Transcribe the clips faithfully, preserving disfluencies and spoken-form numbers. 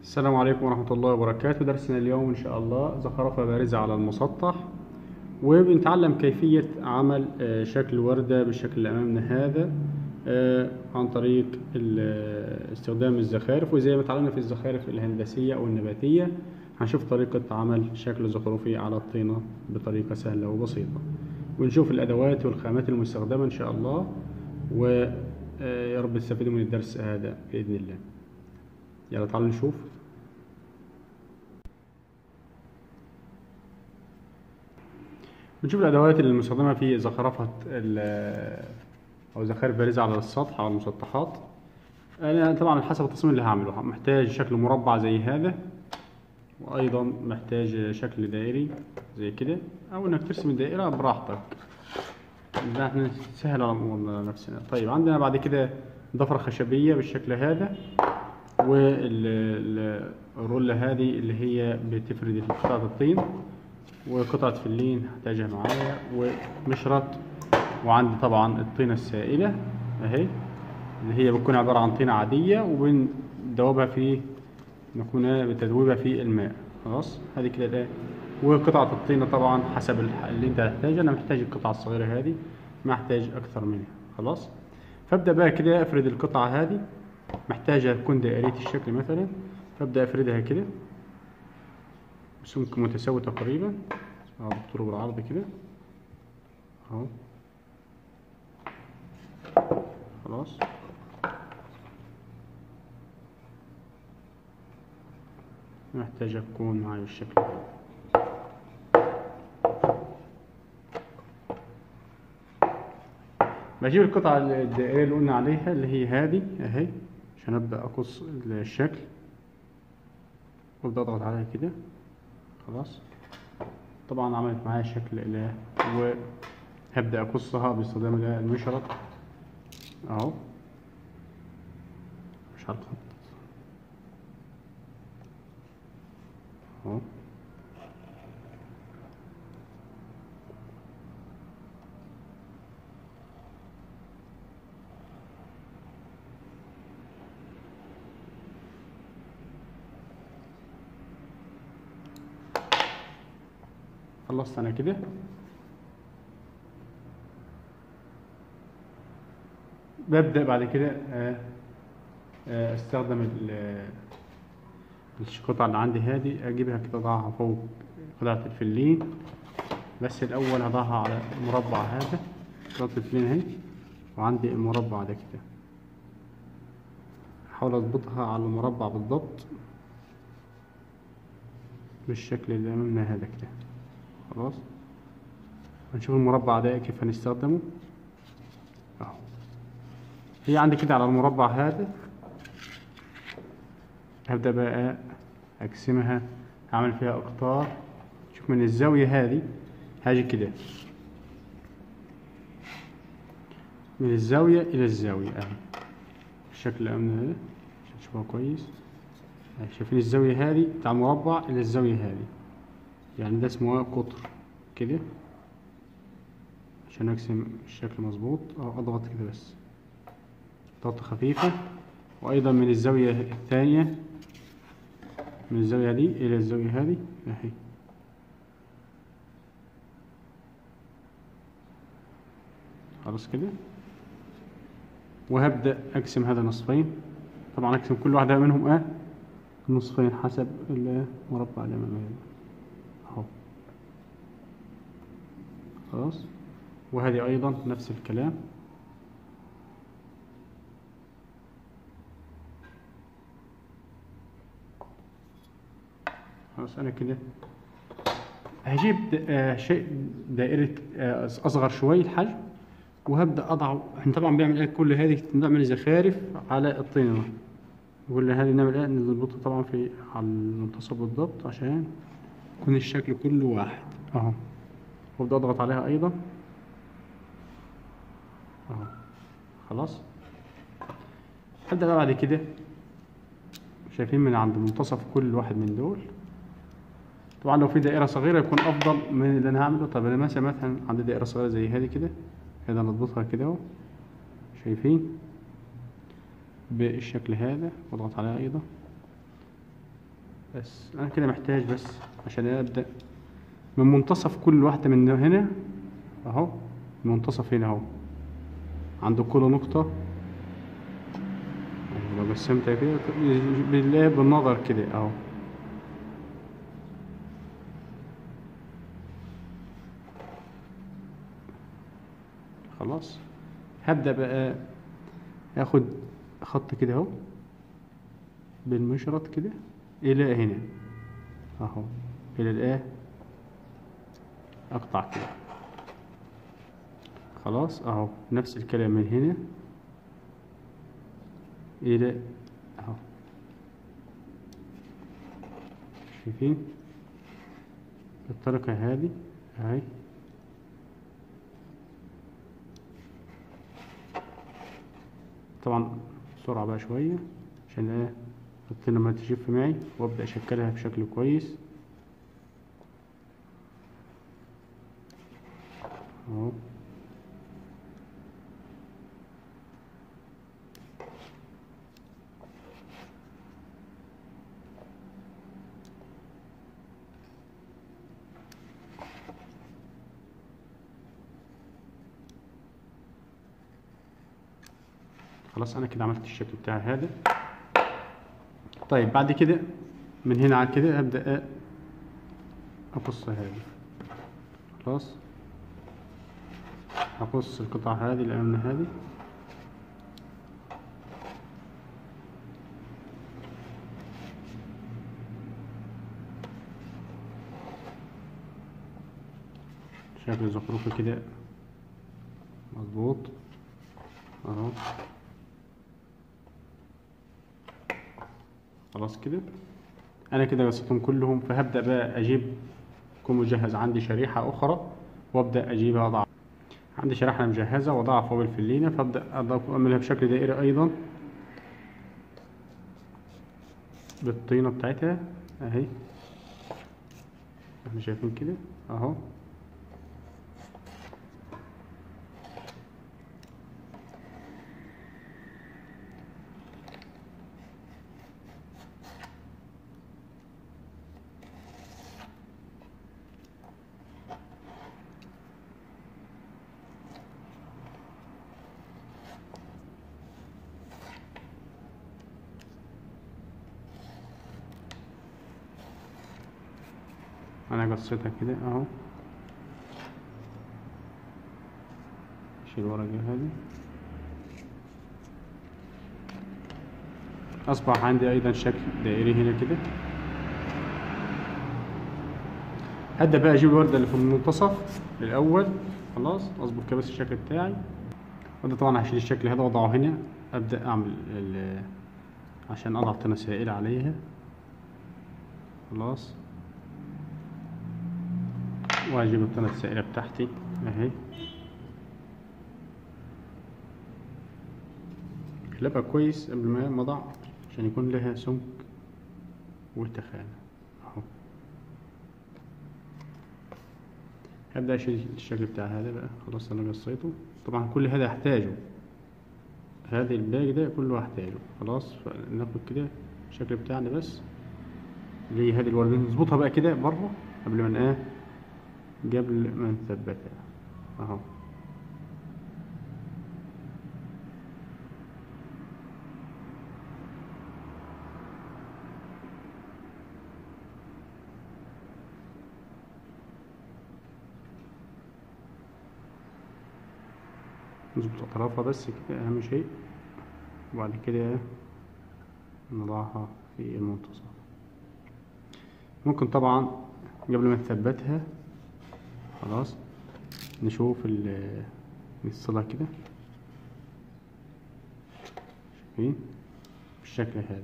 السلام عليكم ورحمة الله وبركاته. درسنا اليوم إن شاء الله زخرفة بارزة على المسطح، وبنتعلم كيفية عمل آه، شكل وردة بالشكل اللي أمامنا هذا آه، عن طريق ال- استخدام الزخارف. وزي ما اتعلمنا في الزخارف الهندسية أو النباتية، هنشوف طريقة عمل شكل زخرفي على الطينة بطريقة سهلة وبسيطة، ونشوف الأدوات والخامات المستخدمة إن شاء الله. ويا رب تستفيدوا من الدرس هذا بإذن الله. يلا تعالوا نشوف. بنشوف الأدوات المستخدمة في زخرفة ال- أو زخارف بارزة على السطح أو المسطحات. أنا طبعا حسب التصميم اللي هعمله محتاج شكل مربع زي هذا، وأيضا محتاج شكل دائري زي كده، أو إنك ترسم الدائرة براحتك، ده احنا نسهل على أمورنا نفسنا. طيب عندنا بعد كده ضفرة خشبية بالشكل هذا، والرولة هذه اللي هي بتفرد قطعة الطين، وقطعة فلين هحتاجها معايا، ومشرط. وعندي طبعا الطينة السائلة اهي، اللي هي بتكون عبارة عن طينة عادية وبندوبها في نكون بتدويبها في الماء. خلاص هذه كده الايه. وقطعة الطينة طبعا حسب الح- اللي انت هتحتاجه. انا محتاج القطعة الصغيرة هذه، ما احتاج اكثر منها. خلاص فابدأ بقى كده افرد القطعة هذه، محتاجة تكون دائرية الشكل مثلا، فابدأ افردها كده بسمك متساوي تقريبا، اه بالطول بالعرض كده اهو. خلاص محتاجة تكون معايا بالشكل ده. بجيب القطعة الدائرية اللي قلنا عليها اللي هي هذه اهي، عشان ابدأ اقص الشكل، وابدأ اضغط عليها كده. خلاص طبعا عملت معايا شكل اله، وهبدأ اقصها باستخدام المشرط اهو، مش على الخط اهو. خلصت انا كده. ببدأ بعد كده آه، آه، استخدم ال- القطعة اللي عندي هذه، اجيبها كده اضعها فوق قطعة الفلين. بس الاول هضعها على المربع هذا، قطعة الفلين اهي، وعندي المربع ده كده، احاول اضبطها على المربع بالضبط بالشكل اللي امامنا هذا كده. خلاص هنشوف المربع ده كيف هنستخدمه اهو. هي عندي كده على المربع هذا، هبدأ بقى اقسمها، هعمل فيها اقطار. شوف من الزاوية هذه هاجي كده من الزاوية الى الزاوية اهي بالشكل اللي امامنا ده، عشان تشوفها كويس. أهي شايفين الزاوية هذه بتاع المربع الى الزاوية هذه، يعني ده اسمه قطر كده، عشان ارسم الشكل مظبوط. اه اضغط كده بس ضغطة خفيفة. وايضا من الزاوية الثانية، من الزاوية دي الى الزاوية هذه اهي. خلاص كده. وهبدأ اقسم هذا نصفين، طبعا اقسم كل واحدة منهم اه نصفين حسب المربع اللي امامي اهو. خلاص وهذه ايضا نفس الكلام. خلاص انا كده هجيب آه شيء دائرة آه اصغر شوي الحجم، وهبدأ اضعه. احنا طبعا بنعمل ايه كل هذه، بنعمل زخارف على الطينة، كل هذه نعمل ايه نظبطها طبعا في على المنتصف بالضبط، عشان يكون الشكل كله واحد اهو. وابدأ اضغط عليها ايضا اهو. خلاص هبدأ بقى بعد كده، شايفين من عند منتصف كل واحد من دول. طبعا لو في دائرة صغيرة يكون أفضل من اللي أنا هعمله. طب أنا مثلا مثلا عندي دائرة صغيرة زي هذه كده، كده نضبطها كده أهو، شايفين بالشكل هذا، واضغط عليها أيضا بس انا كده محتاج بس عشان ابدا من منتصف كل واحده من هنا اهو، المنتصف هنا اهو عند كل نقطه. يعني لو قسمتها كده بالله بالنظر كده اهو، خلاص. هبدا بقى اخد خط كده اهو بالمشرط كده الى هنا اهو، الى الاه اقطع كده، خلاص اهو. نفس الكلام من هنا الى اهو، شايفين الطريقة هذه اهي. طبعا بسرعة بقى شوية عشان ايه الطينة ما تجف معي، وابدأ اشكلها بشكل كويس اهو. خلاص انا كده عملت الشكل بتاعي هذا. طيب بعد كده من هنا على كده هبدأ اقص هذه، خلاص. هقص القطعة هذه الأمامية هذه، شكل زخرفي كده مظبوط اهو. خلاص كده انا كده قصيتهم كلهم. فهبدأ بقى اجيب، يكون مجهز عندي شريحة اخرى وابدأ اجيبها اضعها. عندي شريحة مجهزة وضعها فوق الفلينة، فابدأ اعملها بشكل دائري ايضا بالطينة بتاعتها اهي، احنا شايفين كده اهو. انا قصيتها كده اهو، اشيل الورقة هذه. اصبح عندي ايضا شكل دائري هنا كده. هبدأ بقى اجيب الوردة اللي في المنتصف الاول، خلاص اظبط كده بس الشكل بتاعي. وده طبعا هشيل الشكل هذا واضعه هنا، ابدأ اعمل عشان اضع طينة سائلة عليها، خلاص. واجيب الطينة السائلة بتاعتي اهي، اقلبها كويس قبل ما اضع عشان يكون لها سمك وتخانة اهو. هبدأ اشيل الشكل بتاع هذا بقى، خلاص انا قصيته. طبعا كل هذا احتاجه، هذا الباقي ده كله هحتاجه، خلاص. فناخد كده الشكل بتاعنا بس، اللي هي هذه الوردة نظبطها بقى كده بره قبل ما ايه قبل ما نثبتها اهو. نظبط اطرافها بس كده اهم شيء، وبعد كده نضعها في المنتصف. ممكن طبعا قبل ما نثبتها خلاص نشوف نفصلها كده، شايفين بالشكل هذا.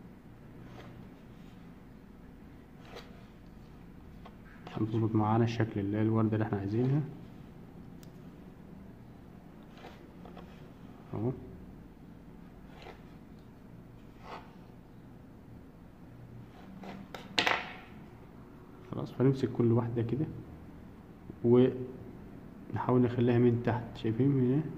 عشان تظبط معانا الشكل اللي هي الوردة اللي احنا عايزينها اهو. خلاص فنمسك كل واحدة كده ونحاول نخليها من تحت، شايفين من هنا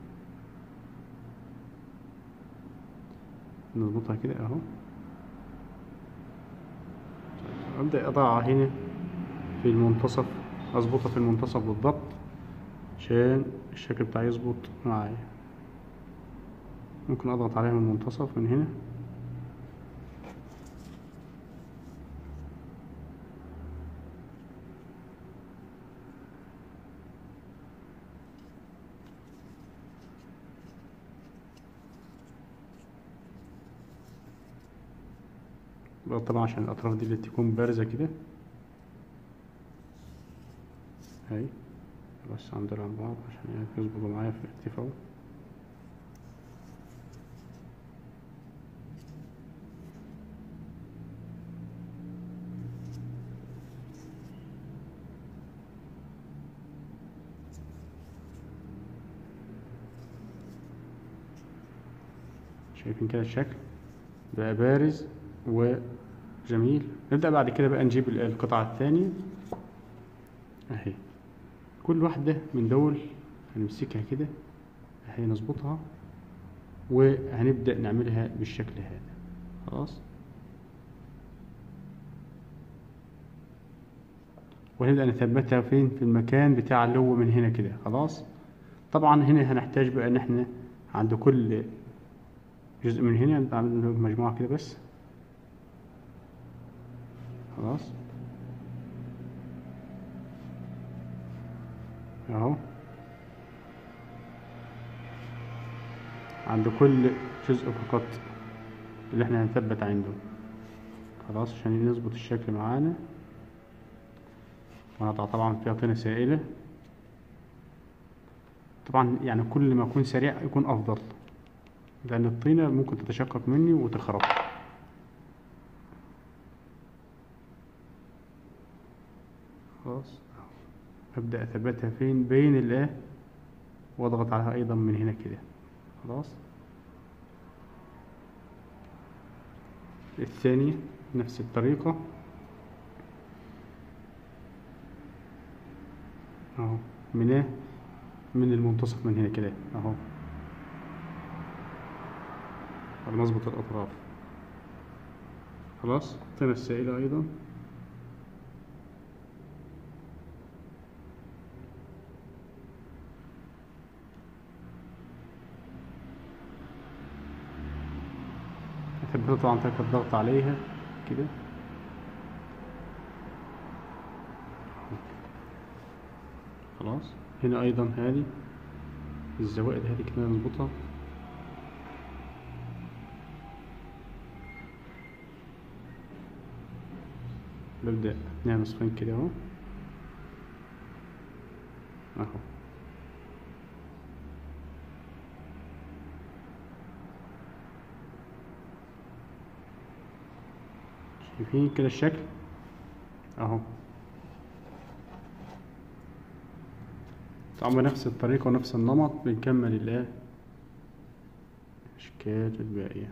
نظبطها كده اهو ابدأ اضعها هنا في المنتصف، اظبطها في المنتصف بالضبط عشان الشكل بتاعي يظبط معايا. ممكن اضغط عليها من المنتصف من هنا. بقى طبعا عشان الاطراف دي اللي تكون بارزة كده اهي، بس عندنا عن بعض عشان يظبطوا معايا في الارتفاع. شايفين كده الشكل بقى بارز وجميل. نبدأ بعد كده بقى نجيب القطعة الثانية اهي. كل واحدة من دول هنمسكها كده اهي، نظبطها وهنبدأ نعملها بالشكل هذا. خلاص، وهنبدأ نثبتها فين؟ في المكان بتاع اللي هو من هنا كده. خلاص، طبعا هنا هنحتاج بقى ان احنا عند كل جزء من هنا نعمل مجموعة كده بس. خلاص اهو، عند كل جزء فقط اللي احنا هنثبت عنده. خلاص، عشان يظبط الشكل معانا. وهنضع طبعا فيها طينة سائلة. طبعا يعني كل ما يكون سريع يكون افضل، لان الطينة ممكن تتشقق مني وتخرب. خلاص، ابدأ اثبتها فين؟ بين الايه، واضغط عليها ايضا من هنا كده. خلاص، الثانية نفس الطريقة اهو، من ايه؟ من المنتصف من هنا كده اهو، نظبط الاطراف. خلاص، الطينة السائلة ايضا اثبتها طبعا تحت الضغط عليها كده. خلاص، هنا ايضا هذه الزوائد هذه كده نظبطها. ببدأ نعمل صفين كده اهو اهو. شايفين كده الشكل اهو. طبعا بنفس الطريقة ونفس النمط بنكمل الايه، الاشكال الباقية.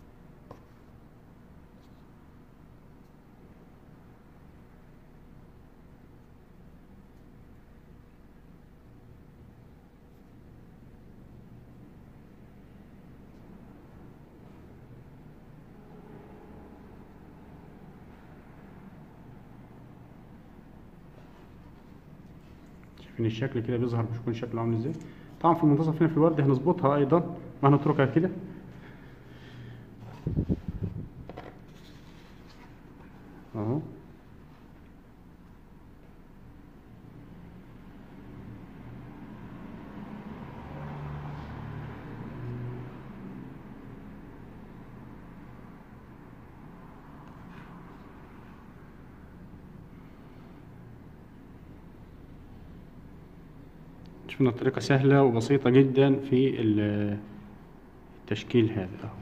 شايفين الشكل كده بيظهر بيكون شكله عامل ازاي. طبعا في المنتصف هنا في الوردة هنظبطها ايضا، ما هنتركها كده اهو. شفنا الطريقة سهلة وبسيطة جدا في التشكيل هذا اهو.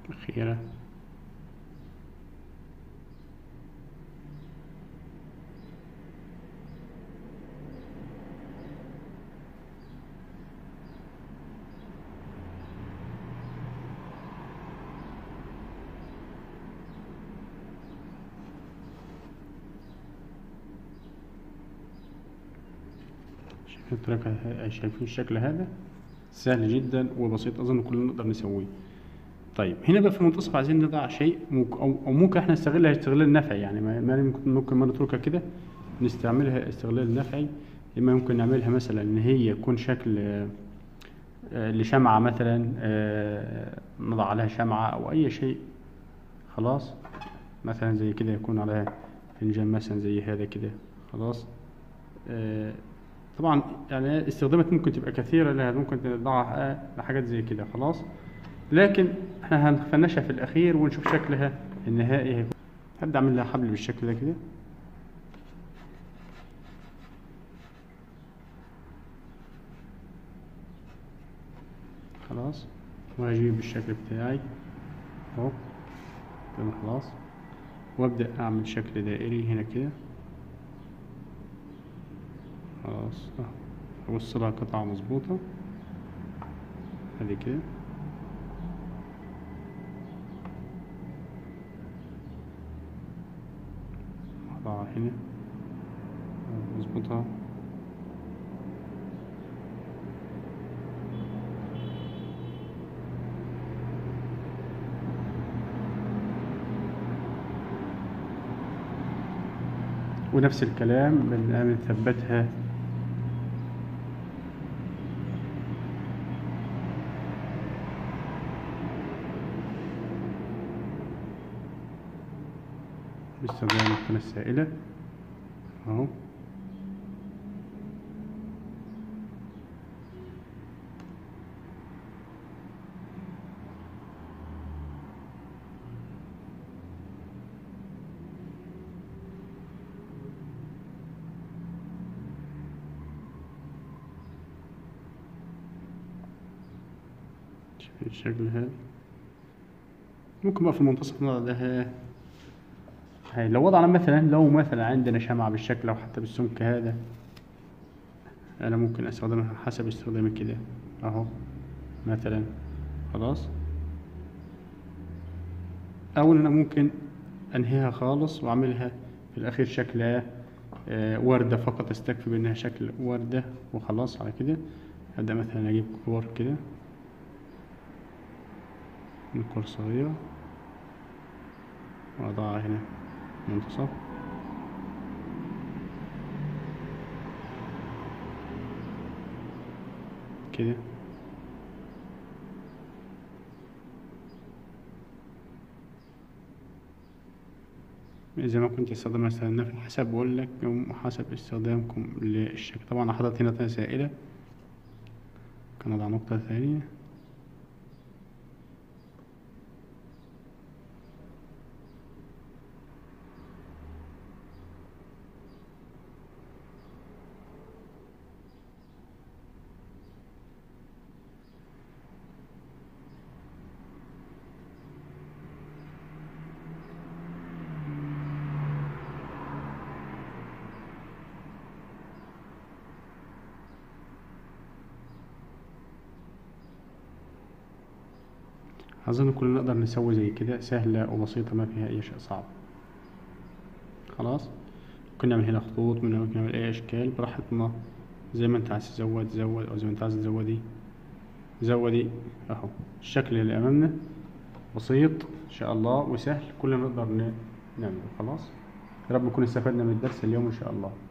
أخيرة. شايفين الطريقة، شايفين الشكل هذا سهل جدا وبسيط، أظن كلنا نقدر نسويه. طيب هنا بقى في المنتصف عايزين نضع شيء ممكن أو, أو ممكن احنا نستغلها استغلال نفعي، يعني ما ما ممكن ممكن ما نتركها كده نستعملها استغلال نفعي. إما ممكن نعملها مثلا إن هي يكون شكل آه، آه، لشمعة مثلا، آه، نضع عليها شمعة أو أي شيء. خلاص مثلا زي كده يكون عليها فنجان مثلا زي هذا كده. خلاص آه، طبعا يعني استخدامات ممكن تبقى كثيرة لها، ممكن تضعها لحاجات زي كده. خلاص لكن احنا هنفنشها في الأخير ونشوف شكلها النهائي هيكون. هبدأ أعمل لها حبل بالشكل ده كده. خلاص وهجيب الشكل بتاعي اهو كده. خلاص وابدأ اعمل شكل دائري هنا كده. خلاص اهو اوصلها قطعة مظبوطة ادي كده. اضعها هنا مظبوطها. ونفس الكلام بنثبتها باستخدام القناة السائلة اهو. الشكل هذا ممكن بقى في المنتصف نضع لها هاي. لو وضعنا مثلا لو مثلا عندنا شمعة بالشكل أو حتى بالسمك هذا، أنا ممكن أستخدمها حسب استخدامي كده أهو مثلا. خلاص أو أنا ممكن أنهيها خالص وأعملها في الأخير شكل آه وردة فقط، أستكفي بأنها شكل وردة وخلاص. على كده أبدأ مثلا أجيب كور كده من كور صغيرة وأضعها هنا منتصف كده. إذا ما كنت استخدم مثلا حسب بقول لك حسب استخدامكم للشكل. طبعا حطيت هنا سائلة كان أضع نقطة ثانية. أظن كلنا نقدر نسوي زي كده، سهلة وبسيطة ما فيها أي شيء صعب. خلاص ممكن نعمل هنا خطوط، ممكن نعمل أي أشكال براحتنا زي ما أنت عايز تزود زود، أو زي ما أنت عايز تزودي زودي. أهو الشكل اللي أمامنا بسيط إن شاء الله وسهل، كلنا نقدر نعمله. خلاص يا رب نكون استفدنا من الدرس اليوم إن شاء الله.